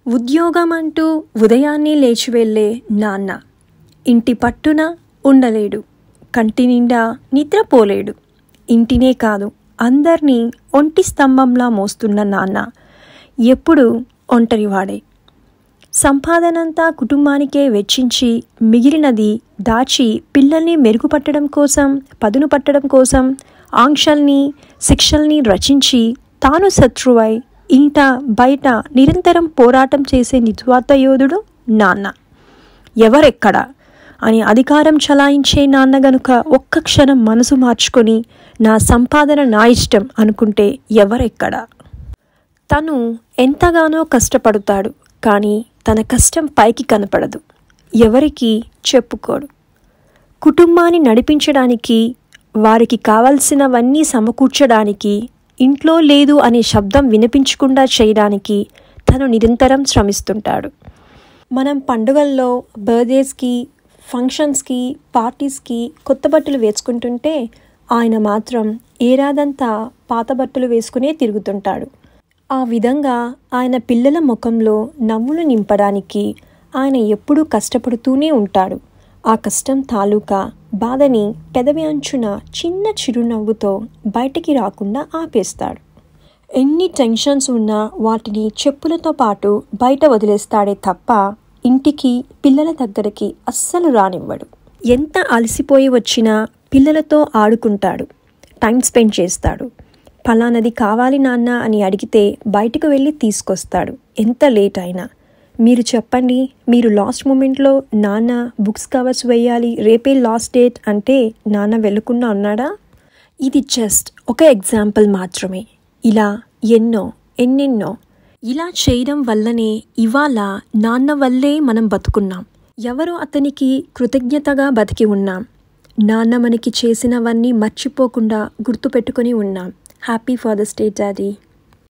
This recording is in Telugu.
ఉద్యోగం అంటూ ఉదయాన్నే లేచి వెళ్ళే నాన్న ఇంటి పట్టున ఉండలేడు, కంటి నిండా నిద్రపోలేడు. ఇంటినే కాదు అందరినీ ఒంటి స్తంభంలా మోస్తున్న నాన్న ఎప్పుడు ఒంటరివాడే. సంపాదనంతా కుటుంబానికే వెచ్చించి మిగిలినది దాచి పిల్లల్ని మెరుగుపట్టడం కోసం, పదును పట్టడం కోసం ఆంక్షల్ని శిక్షల్ని రచించి తాను శత్రువై ఇంట బయట నిరంతరం పోరాటం చేసే నిస్వార్థ యోధుడు నాన్న. ఎవరెక్కడ అని అధికారం చలాయించే నాన్న గనుక ఒక్క క్షణం మనసు మార్చుకొని నా సంపాదన నా ఇష్టం అనుకుంటే ఎవరెక్కడ. తను ఎంతగానో కష్టపడతాడు, కానీ తన కష్టం పైకి కనపడదు, ఎవరికి చెప్పుకోడు. కుటుంబాన్ని నడిపించడానికి, వారికి కావలసినవన్నీ సమకూర్చడానికి, ఇంట్లో లేదు అనే శబ్దం వినిపించకుండా చేయడానికి తను నిరంతరం శ్రమిస్తుంటాడు. మనం పండుగల్లో, బర్త్డేస్కి, ఫంక్షన్స్కి, పార్టీస్కి కొత్త బట్టలు వేసుకుంటుంటే ఆయన మాత్రం ఏడాదంతా పాత బట్టలు వేసుకునే తిరుగుతుంటాడు. ఆ విధంగా ఆయన పిల్లల ముఖంలో నవ్వులు నింపడానికి ఆయన ఎప్పుడూ కష్టపడుతూనే ఉంటాడు. ఆ కష్టం తాలూకా బాధని పెదవి అంచున చిన్న చిరునవ్వుతో బయటికి రాకుండా ఆపేస్తాడు. ఎన్ని టెన్షన్స్ ఉన్నా వాటిని చెప్పులతో పాటు బయట వదిలేస్తాడే తప్ప ఇంటికి, పిల్లల దగ్గరికి అస్సలు రానివ్వడు. ఎంత అలసిపోయి వచ్చినా పిల్లలతో ఆడుకుంటాడు, టైం స్పెండ్ చేస్తాడు. ఫలానది కావాలి నాన్న అని అడిగితే బయటకు వెళ్ళి తీసుకొస్తాడు, ఎంత లేట్ అయినా. మీరు చెప్పండి, మీరు లాస్ట్ మూమెంట్లో నాన్న బుక్స్ కవర్స్ వేయాలి, రేపే లాస్ట్ డేట్ అంటే నాన్న వెళ్ళకుండా ఉన్నాడా? ఇది జస్ట్ ఒక ఎగ్జాంపుల్ మాత్రమే. ఇలా ఎన్నెన్నో ఇలా చేయడం వల్లనే ఇవాళ నాన్న వల్లే మనం బతుకున్నాం. ఎవరో అతనికి కృతజ్ఞతగా బతికి ఉన్నాం. నాన్న మనకి చేసినవన్నీ మర్చిపోకుండా గుర్తుపెట్టుకొని ఉన్నాం. Happy father's day daddy.